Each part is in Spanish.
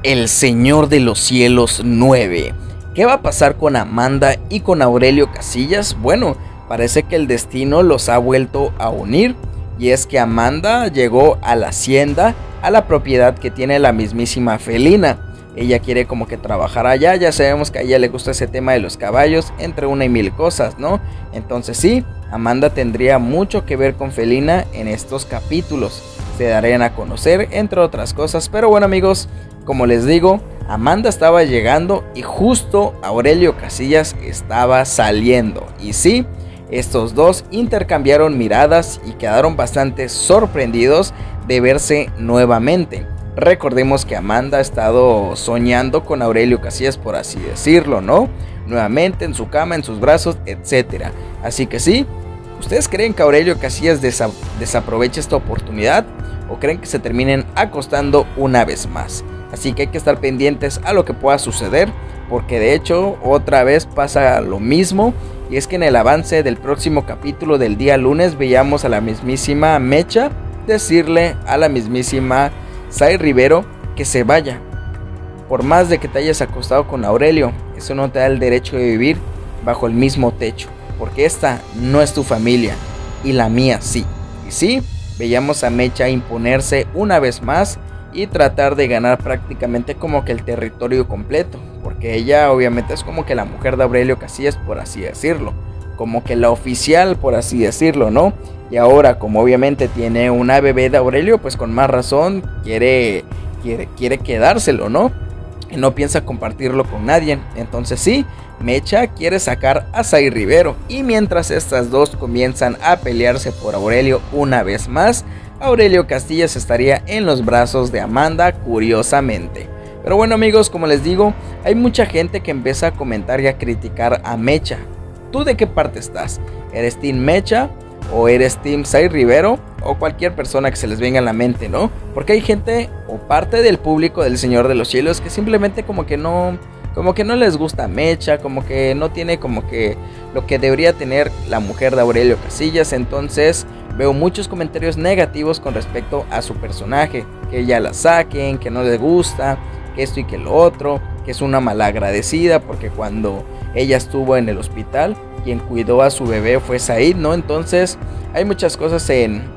El Señor de los Cielos 9. ¿Qué va a pasar con Amanda y con Aurelio Casillas? Bueno, parece que el destino los ha vuelto a unir. Y es que Amanda llegó a la hacienda, a la propiedad que tiene la mismísima Felina. Ella quiere como que trabajar allá, ya sabemos que a ella le gusta ese tema de los caballos, entre una y mil cosas, ¿no? Entonces sí, Amanda tendría mucho que ver con Felina en estos capítulos. Se darían a conocer, entre otras cosas, pero bueno amigos, como les digo, Amanda estaba llegando y justo Aurelio Casillas estaba saliendo. Y sí, estos dos intercambiaron miradas y quedaron bastante sorprendidos de verse nuevamente. Recordemos que Amanda ha estado soñando con Aurelio Casillas, por así decirlo, ¿no? Nuevamente en su cama, en sus brazos, etc. Así que sí, ¿ustedes creen que Aurelio Casillas desaproveche esta oportunidad? ¿O creen que se terminen acostando una vez más? Así que hay que estar pendientes a lo que pueda suceder, porque de hecho otra vez pasa lo mismo. Y es que en el avance del próximo capítulo del día lunes veíamos a la mismísima Mecha decirle a la mismísima Say Rivero que se vaya. Por más de que te hayas acostado con Aurelio, eso no te da el derecho de vivir bajo el mismo techo, porque esta no es tu familia y la mía sí. Y sí, veíamos a Mecha imponerse una vez más y tratar de ganar prácticamente como que el territorio completo, porque ella obviamente es como que la mujer de Aurelio Casillas, por así decirlo, como que la oficial, por así decirlo, ¿no? Y ahora, como obviamente tiene una bebé de Aurelio, pues con más razón quiere quedárselo, ¿no? Y no piensa compartirlo con nadie. Entonces sí, Mecha quiere sacar a Say Rivero. Y mientras estas dos comienzan a pelearse por Aurelio una vez más, Aurelio Casillas estaría en los brazos de Amanda, curiosamente. Pero bueno amigos, como les digo, hay mucha gente que empieza a comentar y a criticar a Mecha. ¿Tú de qué parte estás? ¿Eres Team Mecha? ¿O eres Team Say Rivero? O cualquier persona que se les venga a la mente, ¿no? Porque hay gente o parte del público del Señor de los Cielos que simplemente como que no les gusta Mecha, como que no tiene como que lo que debería tener la mujer de Aurelio Casillas. Entonces veo muchos comentarios negativos con respecto a su personaje, que ella la saquen, que no les gusta, que esto y que lo otro, que es una malagradecida porque cuando ella estuvo en el hospital, quien cuidó a su bebé fue Said, ¿no? Entonces hay muchas cosas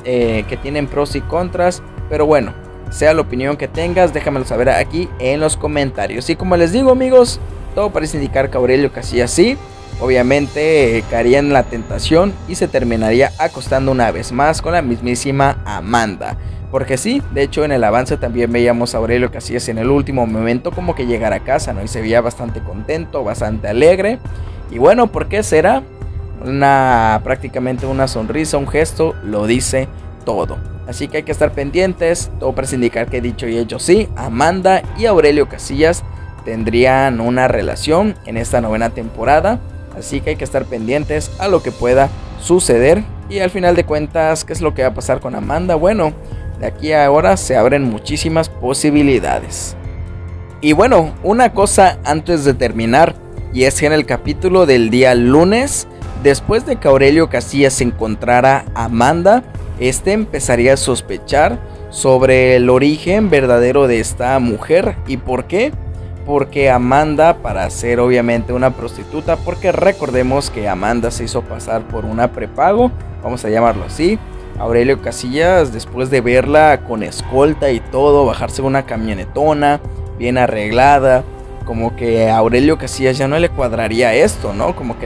que tienen pros y contras, pero bueno, sea la opinión que tengas, déjamelo saber aquí en los comentarios. Y como les digo amigos, todo parece indicar que Aurelio Casillas sí, obviamente caería en la tentación y se terminaría acostando una vez más con la mismísima Amanda. Porque sí, de hecho en el avance también veíamos a Aurelio Casillas en el último momento como que llegar a casa, ¿no? Y se veía bastante contento, bastante alegre. Y bueno, ¿por qué será? Prácticamente una sonrisa, un gesto, lo dice todo. Así que hay que estar pendientes, todo parece indicar que dicho y hecho sí, Amanda y Aurelio Casillas tendrían una relación en esta novena temporada. Así que hay que estar pendientes a lo que pueda suceder. Y al final de cuentas, ¿qué es lo que va a pasar con Amanda? Bueno, de aquí a ahora se abren muchísimas posibilidades. Y bueno, una cosa antes de terminar, y es que en el capítulo del día lunes, después de que Aurelio Casillas encontrara a Amanda, empezaría a sospechar sobre el origen verdadero de esta mujer. ¿Y por qué? Porque Amanda, para ser obviamente una prostituta, porque recordemos que Amanda se hizo pasar por una prepago, vamos a llamarlo así. Aurelio Casillas, después de verla con escolta y todo, bajarse una camionetona bien arreglada, como que a Aurelio Casillas ya no le cuadraría esto, ¿no? Como que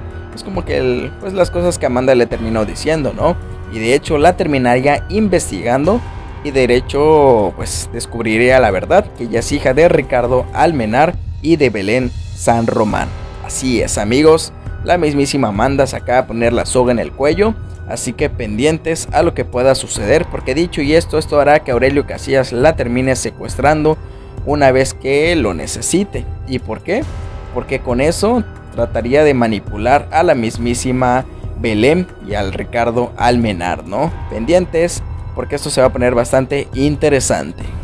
pues las cosas que Amanda le terminó diciendo, ¿no? Y de hecho la terminaría investigando y de hecho pues descubriría la verdad, que ella es hija de Ricardo Almenar y de Belén San Román. Así es amigos, la mismísima Amanda se acaba de poner la soga en el cuello, así que pendientes a lo que pueda suceder, porque dicho y esto hará que Aurelio Casillas la termine secuestrando una vez que lo necesite. ¿Y por qué? Porque con eso trataría de manipular a la mismísima Belén y al Ricardo Almenar, ¿no? Pendientes, porque esto se va a poner bastante interesante.